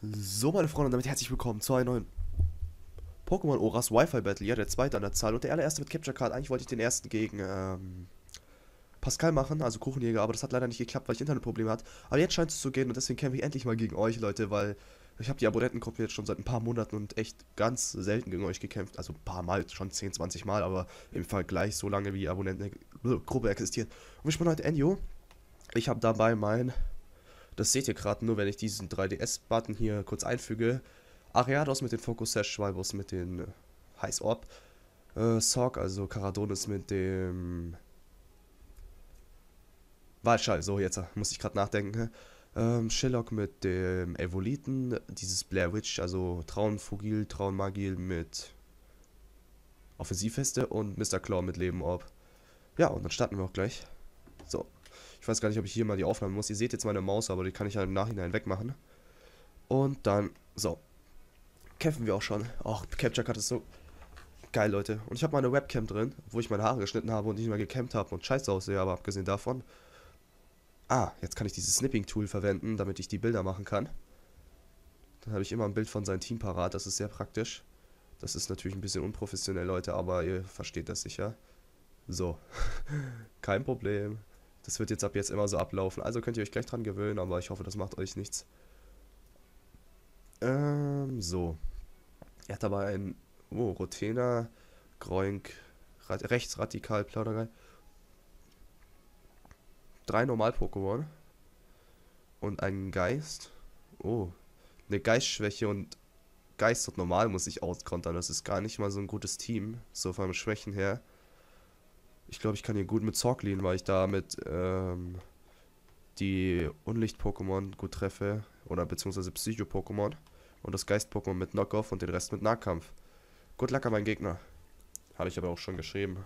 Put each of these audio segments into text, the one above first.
So, meine Freunde, und damit herzlich willkommen zu einem neuen Pokémon Oras Wi-Fi Battle. Ja, der zweite an der Zahl und der allererste mit Capture Card. Eigentlich wollte ich den ersten gegen Pascal machen, also Kuchenjäger, aber das hat leider nicht geklappt, weil ich Internetprobleme hatte. Aber jetzt scheint es zu gehen und deswegen kämpfe ich endlich mal gegen euch, Leute, weil ich habe die Abonnentengruppe jetzt schon seit ein paar Monaten und echt ganz selten gegen euch gekämpft. Also ein paar Mal, schon 10, 20 Mal, aber im Vergleich so lange wie die Abonnentengruppe existiert. Und ich bin heute Enyo. Ich habe dabei das seht ihr gerade nur, wenn ich diesen 3DS-Button hier kurz einfüge. Ariados mit den Focus Sash, Schwalbus mit den Heiß Orb. Sorg, also Caradonis mit dem Walschall, so jetzt muss ich gerade nachdenken. Shillock mit dem Evoliten, dieses Blair Witch, also Traunfugil, Traunmagil mit Offensivfeste und Mr. Claw mit Leben Orb. Ja, und dann starten wir auch gleich. So. Ich weiß gar nicht, ob ich hier mal die Aufnahme muss. Ihr seht jetzt meine Maus, aber die kann ich ja im Nachhinein wegmachen. Und dann, so. Kämpfen wir auch schon. Och, Capture Card ist so geil, Leute. Und ich habe meine Webcam drin, wo ich meine Haare geschnitten habe und nicht mehr gecampt habe und scheiße aussehe, aber abgesehen davon. Ah, jetzt kann ich dieses Snipping-Tool verwenden, damit ich die Bilder machen kann. Dann habe ich immer ein Bild von seinem Team parat, das ist sehr praktisch. Das ist natürlich ein bisschen unprofessionell, Leute, aber ihr versteht das sicher. So. Kein Problem. Das wird jetzt ab jetzt immer so ablaufen. Also könnt ihr euch gleich dran gewöhnen, aber ich hoffe, das macht euch nichts. So. Er hat dabei einen Rotena, Groink, Rechtsradikal, Plaudergeil. 3 Normal-Pokémon. Und einen Geist. Oh. Eine Geistschwäche und Geist und Normal muss ich auskontern. Das ist gar nicht mal so ein gutes Team. So von den Schwächen her. Ich glaube, ich kann hier gut mit Zorg leaden, weil ich damit die Unlicht-Pokémon gut treffe. Oder beziehungsweise Psycho-Pokémon. Und das Geist-Pokémon mit Knockoff und den Rest mit Nahkampf. Good luck an meinen Gegner. Habe ich aber auch schon geschrieben.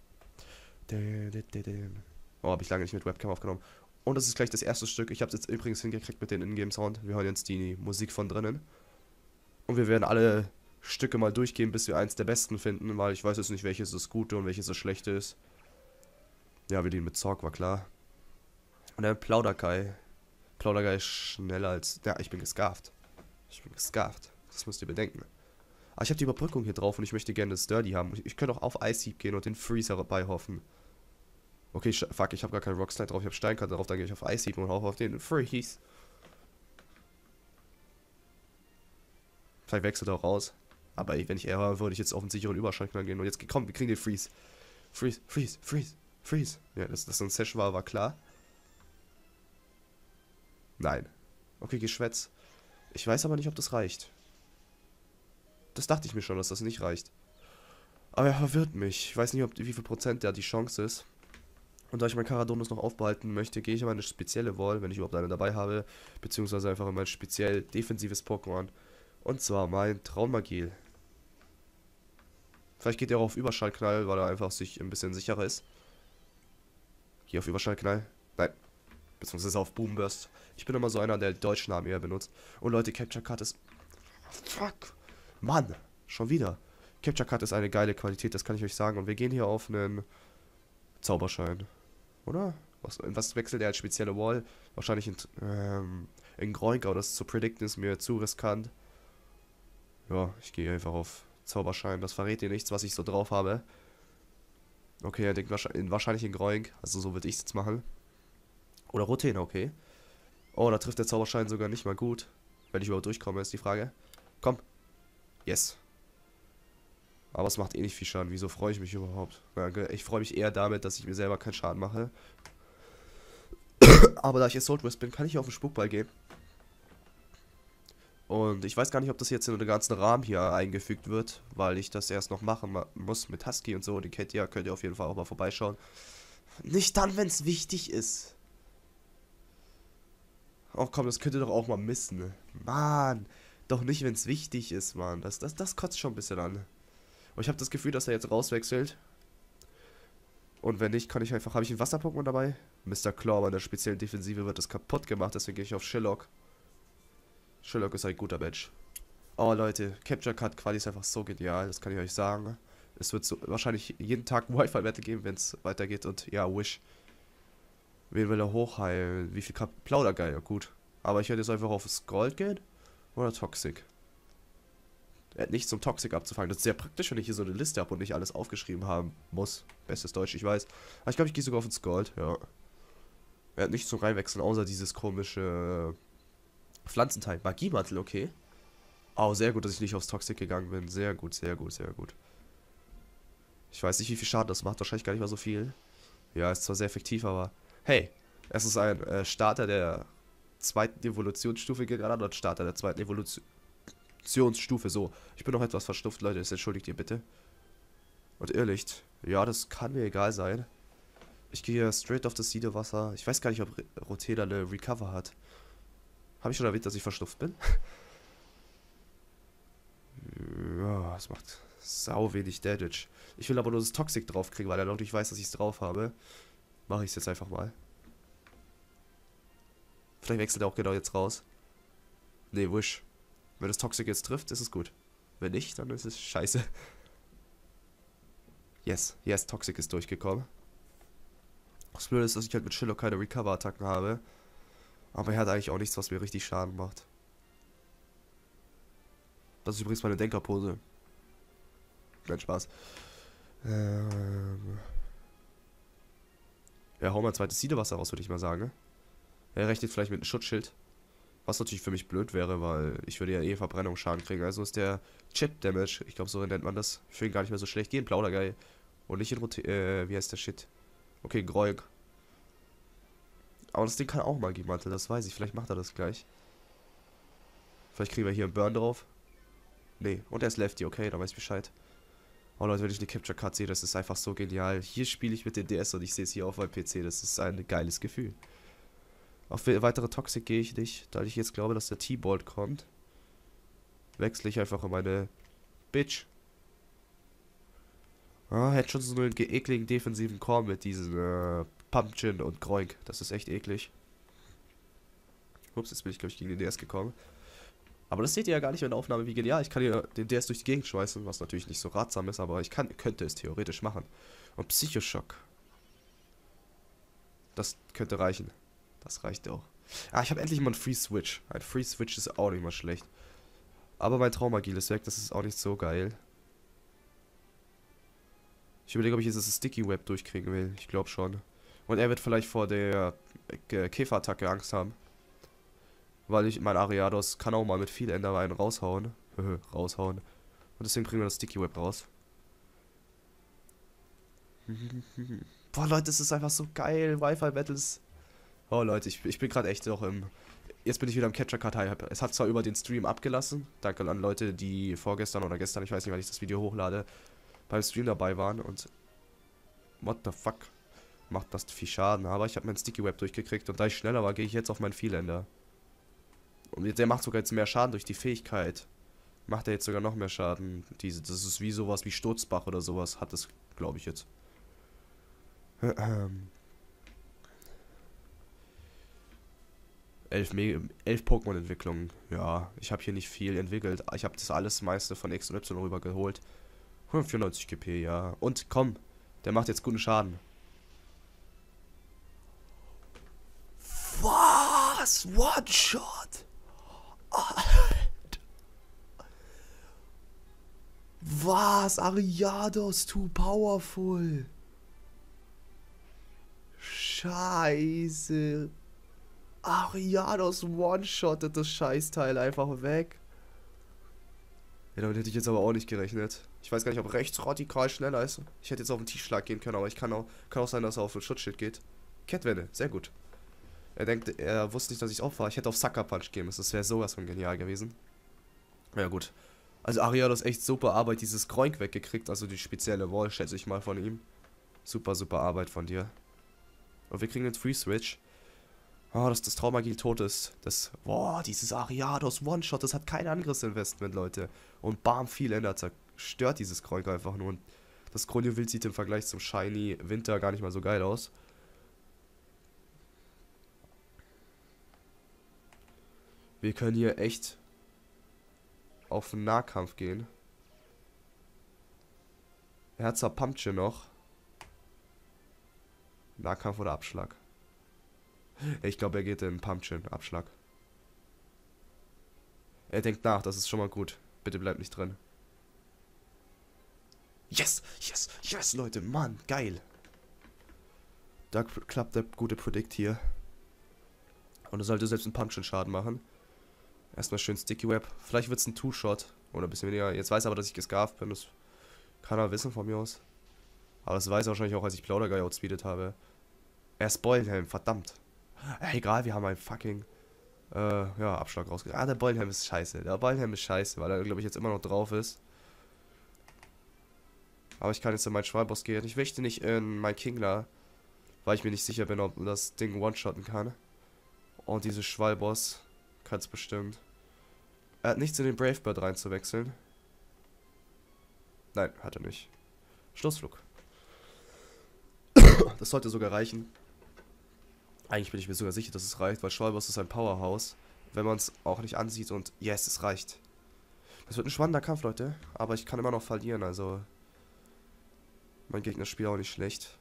Oh, habe ich lange nicht mit Webcam aufgenommen. Und das ist gleich das erste Stück. Ich habe es jetzt übrigens hingekriegt mit dem Ingame-Sound. Wir hören jetzt die Musik von drinnen. Und wir werden alle Stücke mal durchgehen, bis wir eins der besten finden, weil ich weiß jetzt nicht, welches das Gute und welches das Schlechte ist. Ja, wir den mit Zorg, war klar. Und dann Plauderkai. Plauderkai ist schneller als... Ja, ich bin gescarft. Ich bin gescarft. Das müsst ihr bedenken. Aber ich habe die Überbrückung hier drauf und ich möchte gerne das Sturdy haben. Ich könnte auch auf Ice Heap gehen und den Freeze herbeihoffen. Okay, fuck, ich habe gar keinen Rockslide drauf. Ich habe Steinkarte drauf, dann gehe ich auf Ice Heap und hoffe auf den Freeze. Vielleicht wechselt er auch raus. Aber wenn ich eher würde ich jetzt auf den sicheren Überschallknall gehen. Und jetzt, komm, wir kriegen den Freeze. Freeze, Freeze, Freeze, Freeze. Ja, dass das ein Sesh war klar. Nein. Okay, Geschwätz. Ich weiß aber nicht, ob das reicht. Das dachte ich mir schon, dass das nicht reicht. Aber er verwirrt mich. Ich weiß nicht, wie viel Prozent da die Chance ist. Und da ich meinen Caradonis noch aufbehalten möchte, gehe ich in meine spezielle Wall, wenn ich überhaupt eine dabei habe. Beziehungsweise einfach in mein speziell defensives Pokémon. Und zwar mein Traumagil. Vielleicht geht er auch auf Überschallknall, weil er einfach sich ein bisschen sicherer ist. Hier auf Überschallknall. Nein. Beziehungsweise auf Boomburst. Ich bin immer so einer, der deutschen Namen eher benutzt. Und Leute, Capture Card ist... Fuck. Mann. Schon wieder. Capture Card ist eine geile Qualität, das kann ich euch sagen. Und wir gehen hier auf einen Zauberschein. Oder? Was wechselt er als spezielle Wall? Wahrscheinlich in Groink, aber das zu predikten ist mir zu riskant. Ja, ich gehe einfach auf Zauberschein. Das verrät dir nichts, was ich so drauf habe. Okay, er denkt wahrscheinlich in Groink. Also so würde ich es jetzt machen. Oder Rotena, okay. Oh, da trifft der Zauberschein sogar nicht mal gut. Wenn ich überhaupt durchkomme, ist die Frage. Komm. Yes. Aber es macht eh nicht viel Schaden. Wieso freue ich mich überhaupt? Ich freue mich eher damit, dass ich mir selber keinen Schaden mache. Aber da ich Assault Wisp bin, kann ich auf den Spukball gehen. Und ich weiß gar nicht, ob das jetzt in den ganzen Rahmen hier eingefügt wird, weil ich das erst noch machen muss mit Husky und so. Die kennt ihr, könnt ihr auf jeden Fall auch mal vorbeischauen. Nicht dann, wenn es wichtig ist. Oh komm, das könnt ihr doch auch mal missen. Mann, doch nicht, wenn es wichtig ist, Mann. Das kotzt schon ein bisschen an. Und ich habe das Gefühl, dass er jetzt rauswechselt. Und wenn nicht, kann ich einfach... Habe ich ein Wasser-Pokémon dabei? Mr. Claw, aber in der speziellen Defensive wird das kaputt gemacht, deswegen gehe ich auf Shillock. Shillock ist ein guter Match. Oh Leute, Capture Card Quali ist einfach so genial, das kann ich euch sagen. Es wird so wahrscheinlich jeden Tag ein Wi-Fi-Wette geben, wenn es weitergeht. Und ja, Wish. Wen will er hochheilen? Wie viel Plaudergeil? Ja, gut. Aber ich werde jetzt einfach auf Gold gehen. Oder Toxic. Er hat nichts zum Toxic abzufangen. Das ist sehr praktisch, wenn ich hier so eine Liste habe und nicht alles aufgeschrieben haben muss. Bestes Deutsch, ich weiß. Aber ich glaube, ich gehe sogar auf den Gold, ja. Er hat nichts zum Reinwechseln, außer dieses komische Pflanzenteil. Magiemantel, okay. Oh, sehr gut, dass ich nicht aufs Toxic gegangen bin. Sehr gut, sehr gut, sehr gut. Ich weiß nicht, wie viel Schaden das macht. Wahrscheinlich gar nicht mal so viel. Ja, ist zwar sehr effektiv, aber... Hey, es ist ein Starter der zweiten Evolutionsstufe gerade und Starter der zweiten Evolutionsstufe. So, ich bin noch etwas verstopft, Leute. Das entschuldigt ihr bitte. Und Irrlicht. Ja, das kann mir egal sein. Ich gehe straight auf das Siedewasser. Ich weiß gar nicht, ob Roteda eine Recover hat. Habe ich schon erwähnt, dass ich verstopft bin? Ja, es macht sau wenig Damage. Ich will aber nur das Toxic draufkriegen, weil er noch nicht weiß, dass ich es drauf habe. Mache ich es jetzt einfach mal. Vielleicht wechselt er auch genau jetzt raus. Nee, wusch. Wenn das Toxic jetzt trifft, ist es gut. Wenn nicht, dann ist es scheiße. Yes, yes, Toxic ist durchgekommen. Das Blöde ist, dass ich halt mit Shillock keine Recover-Attacken habe. Aber er hat eigentlich auch nichts, was mir richtig Schaden macht. Das ist übrigens meine Denkerpose. Nein, Spaß. Ja, hau mal ein zweites Siedewasser raus, würde ich mal sagen. Er rechnet vielleicht mit einem Schutzschild. Was natürlich für mich blöd wäre, weil ich würde ja eh Verbrennungsschaden kriegen. Also ist der Chip-Damage, ich glaube so nennt man das, für ihn gar nicht mehr so schlecht. Gehen Plaudergeil. Und nicht in wie heißt der Shit? Okay, Groig. Aber das Ding kann auch Magiemantel, das weiß ich. Vielleicht macht er das gleich. Vielleicht kriegen wir hier einen Burn drauf. Nee, und er ist Lefty, okay, dann weiß ich Bescheid. Oh Leute, wenn ich eine Capture Card sehe, das ist einfach so genial. Hier spiele ich mit dem DS und ich sehe es hier auf meinem PC. Das ist ein geiles Gefühl. Auf weitere Toxic gehe ich nicht, da ich jetzt glaube, dass der T-Bolt kommt. Wechsle ich einfach in meine Bitch. Ah, hätte schon so einen ekligen defensiven Core mit diesen Pumpkin und Groink. Das ist echt eklig. Ups, jetzt bin ich, glaube ich, gegen den DS gekommen. Aber das seht ihr ja gar nicht in der Aufnahme, wie genial. Ich kann hier den DS durch die Gegend schmeißen, was natürlich nicht so ratsam ist, aber ich könnte es theoretisch machen. Und Psychoschock. Das könnte reichen. Das reicht auch. Ah, ich habe endlich mal einen Free Switch. Ein Free Switch ist auch nicht mal schlecht. Aber mein Traumagil ist weg, das ist auch nicht so geil. Ich überlege, ob ich jetzt das Sticky Web durchkriegen will. Ich glaube schon. Und er wird vielleicht vor der Käferattacke Angst haben. Weil mein Ariados kann auch mal mit viel Enderwein raushauen. raushauen. Und deswegen bringen wir das Sticky Web raus. Boah, Leute, das ist einfach so geil. Wi-Fi-Battles. Oh, Leute, ich bin gerade echt noch im... Jetzt bin ich wieder im Capture Card High. Es hat zwar über den Stream abgelassen. Danke an Leute, die vorgestern oder gestern, ich weiß nicht, wann ich das Video hochlade, beim Stream dabei waren und... What the fuck? Macht das viel Schaden. Aber ich habe mein Sticky Web durchgekriegt und da ich schneller war, gehe ich jetzt auf meinen Vielender. Und der macht sogar jetzt mehr Schaden durch die Fähigkeit. Macht er jetzt sogar noch mehr Schaden. Das ist wie sowas wie Sturzbach oder sowas. Hat es, glaube ich jetzt. 11 Pokémon-Entwicklungen. Ja, ich habe hier nicht viel entwickelt. Ich habe das alles meiste von X und Y rüber geholt. 194 GP, ja. Und komm, der macht jetzt guten Schaden. Was? One-Shot? Was? Ariados too powerful. Scheiße. Ariados one-shottet das Scheißteil einfach weg. Ja, damit hätte ich jetzt aber auch nicht gerechnet. Ich weiß gar nicht, ob rechts radikal schneller ist. Ich hätte jetzt auf den Tiefschlag gehen können, aber kann auch sein, dass er auf ein Schutzschild geht. Kettwende, sehr gut. Er wusste nicht, dass ich es aufwar. Ich hätte auf Sucker Punch gehen müssen. Das wäre sowas von genial gewesen. Ja, gut. Also Ariados echt super Arbeit, dieses Groink weggekriegt. Also die spezielle Wall, schätze ich mal, von ihm. Super, super Arbeit von dir. Und wir kriegen den Free Switch. Oh, dass das Traumagil tot ist. Boah, dieses Ariados One-Shot, das hat kein Angriffsinvestment, Leute. Und bam, viel Ender zerstört dieses Groink einfach nur. Und das Kronjuwel sieht im Vergleich zum Shiny Winter gar nicht mal so geil aus. Wir können hier echt auf den Nahkampf gehen. Er hat zwar Pumpchen noch. Nahkampf oder Abschlag? Ich glaube, er geht in Pumpchen, Abschlag. Er denkt nach, das ist schon mal gut. Bitte bleib nicht drin. Yes, yes, yes, Leute, Mann, geil. Da klappt der gute Predict hier. Und er sollte selbst einen Pumpkin-Schaden machen. Erstmal schön Sticky Web. Vielleicht wird es ein Two-Shot. Oder ein bisschen weniger. Jetzt weiß er aber, dass ich gescarft bin. Das kann er wissen von mir aus. Aber das weiß er wahrscheinlich auch, als ich Plauderguy outspeedet habe. Er ist Beulenhelm, verdammt. Egal, wir haben einen fucking ja, Abschlag rausgekriegt. Ah, der Beulenhelm ist scheiße. Der Beulenhelm ist scheiße, weil er, glaube ich, jetzt immer noch drauf ist. Aber ich kann jetzt in meinen Schwalboss gehen. Ich möchte nicht in mein Kingler, weil ich mir nicht sicher bin, ob das Ding one-shotten kann. Und diese Schwalboss kann es bestimmt. Er hat nichts in den Bravebird reinzuwechseln. Nein, hat er nicht. Stoßflug. Das sollte sogar reichen. Eigentlich bin ich mir sogar sicher, dass es reicht, weil Schwalboss ist ein Powerhouse. Wenn man es auch nicht ansieht und yes, es reicht. Das wird ein spannender Kampf, Leute. Aber ich kann immer noch verlieren, also... Mein Gegnerspiel auch nicht schlecht.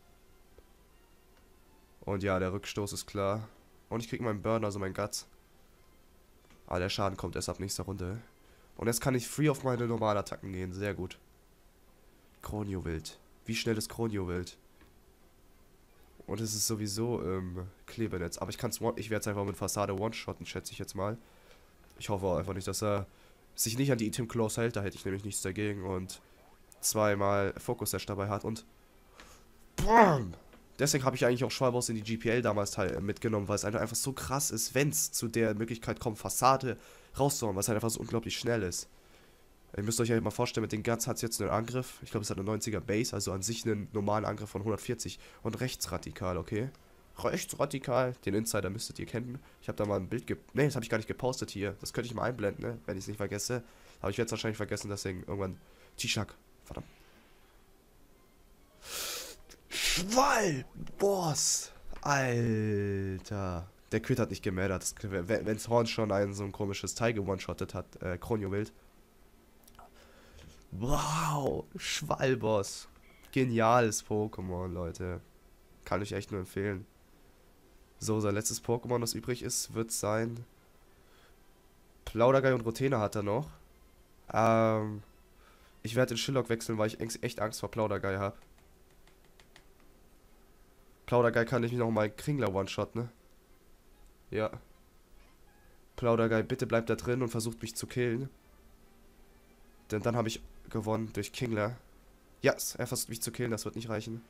Und ja, der Rückstoß ist klar. Und ich kriege meinen Burn, also mein Guts. Aber der Schaden kommt erst ab nächster Runde. Und jetzt kann ich free auf meine Normalattacken gehen. Sehr gut. Kronjuwelt. Wie schnell ist Kronjuwelt? Und es ist sowieso Klebenetz. Aber ich werde es einfach mit Fassade one-shotten, schätze ich jetzt mal. Ich hoffe auch einfach nicht, dass er sich nicht an die Item Close hält. Da hätte ich nämlich nichts dagegen. Und zweimal Focus Dash dabei hat. Und BAM! Deswegen habe ich eigentlich auch Schwalboss in die GPL damals mitgenommen, weil es einfach so krass ist, wenn es zu der Möglichkeit kommt, Fassade rauszuhauen, weil es halt einfach so unglaublich schnell ist. Ihr müsst euch ja mal vorstellen, mit den Guts hat es jetzt einen Angriff, ich glaube es hat eine 90er Base, also an sich einen normalen Angriff von 140 und rechtsradikal, okay? Rechtsradikal, den Insider müsstet ihr kennen. Ich habe da mal ein Bild ne, das habe ich gar nicht gepostet hier, das könnte ich mal einblenden, ne, wenn ich es nicht vergesse. Aber ich werde es wahrscheinlich vergessen, deswegen irgendwann T-Shak, verdammt. Schwalboss! Alter. Der Crit hat nicht gemeldet. Wenn's Horn schon so ein komisches Teil one-shottet hat, Kronjuwelt. Wow! Schwalboss. Geniales Pokémon, Leute. Kann ich echt nur empfehlen. So, sein letztes Pokémon, das übrig ist, wird sein... Plauderguy und Rotena hat er noch. Ich werde den Shillock wechseln, weil ich echt Angst vor Plauderguy habe. Plauderguy kann ich mich noch mal Kringler one-shot, ne? Ja. Plauderguy, bitte bleibt da drin und versucht mich zu killen. Denn dann habe ich gewonnen durch Kingler. Yes, er versucht mich zu killen, das wird nicht reichen.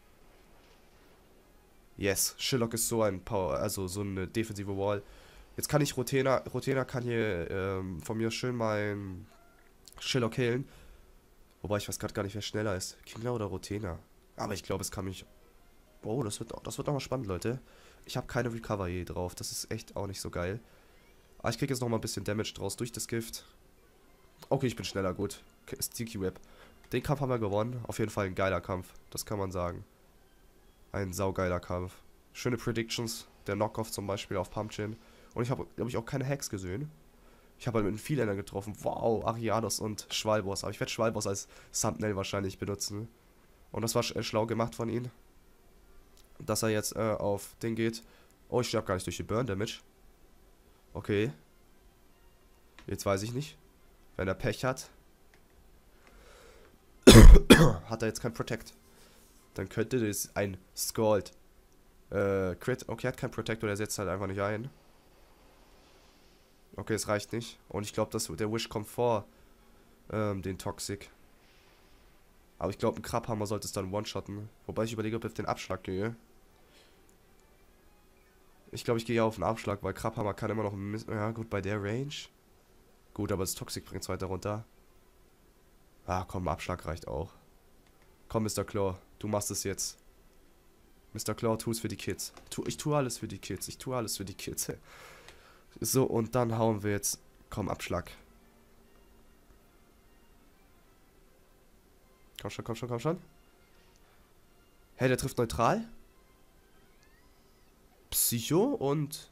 Yes, Shillock ist so ein Power, also so eine defensive Wall. Jetzt kann ich Rotena kann hier von mir schön meinen Shillock killen. Wobei ich weiß gerade gar nicht, wer schneller ist. Kingler oder Rotena? Aber ich glaube, es kann mich... Oh, das wird nochmal spannend, Leute. Ich habe keine Recovery drauf. Das ist echt auch nicht so geil. Aber ich kriege jetzt nochmal ein bisschen Damage draus durch das Gift. Okay, ich bin schneller, gut. Sticky Web. Den Kampf haben wir gewonnen. Auf jeden Fall ein geiler Kampf. Das kann man sagen. Ein saugeiler Kampf. Schöne Predictions. Der Knockoff zum Beispiel auf Pumpkin. Und ich habe, glaube ich, auch keine Hacks gesehen. Ich habe halt mit vielen Ländern getroffen. Wow, Ariados und Schwalboss. Aber ich werde Schwalboss als Thumbnail wahrscheinlich benutzen. Und das war schlau gemacht von ihm. Dass er jetzt auf den geht. Oh, ich sterbe gar nicht durch die Burn Damage. Okay. Jetzt weiß ich nicht. Wenn er Pech hat, hat er jetzt kein Protect. Dann könnte das ein Scald Crit. Okay, er hat kein Protect oder er setzt halt einfach nicht ein. Okay, es reicht nicht. Und ich glaube, der Wish kommt vor den Toxic. Aber ich glaube, ein Krabhammer sollte es dann one-shotten. Wobei ich überlege, ob ich auf den Abschlag gehe. Ich glaube, ich gehe ja auf den Abschlag, weil Krabhammer kann immer noch... Ja, gut, bei der Range. Gut, aber das Toxic bringt es weiter runter. Ah, komm, Abschlag reicht auch. Komm, Mr. Claw, du machst es jetzt. Mr. Claw, tu es für die Kids. Ich tue alles für die Kids. Ich tue alles für die Kids. So, und dann hauen wir jetzt... Komm, Abschlag. Komm schon, komm schon, komm schon. Hey, der trifft neutral? Psycho und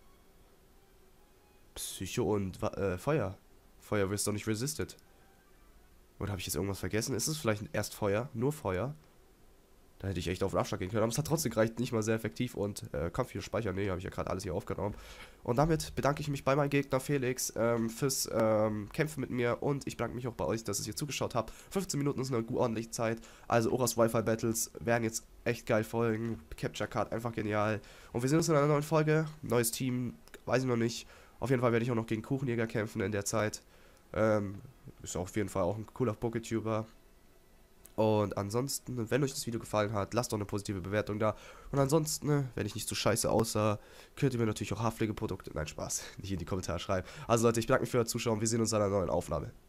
Feuer. Feuer wirst doch nicht resisted. Oder habe ich jetzt irgendwas vergessen? Ist es vielleicht erst Feuer? Nur Feuer? Da hätte ich echt auf den Abschlag gehen können. Aber es hat trotzdem gereicht, nicht mal sehr effektiv. Und Kampf hier speichern. Nee, habe ich ja gerade alles hier aufgenommen. Und damit bedanke ich mich bei meinem Gegner Felix fürs Kämpfen mit mir. Und ich bedanke mich auch bei euch, dass ihr hier zugeschaut habt. 15 Minuten ist eine ordentliche Zeit. Also Oras Wi-Fi Battles werden jetzt echt geil folgen. Capture Card einfach genial. Und wir sehen uns in einer neuen Folge. Neues Team, weiß ich noch nicht. Auf jeden Fall werde ich auch noch gegen Kuchenjäger kämpfen in der Zeit. Ist auf jeden Fall auch ein cooler Poketuber. Und ansonsten, wenn euch das Video gefallen hat, lasst doch eine positive Bewertung da. Und ansonsten, wenn ich nicht so scheiße aussah, könnt ihr mir natürlich auch Haarpflegeprodukte, nein Spaß, nicht in die Kommentare schreiben. Also Leute, ich bedanke mich für das Zuschauen. Wir sehen uns in einer neuen Aufnahme.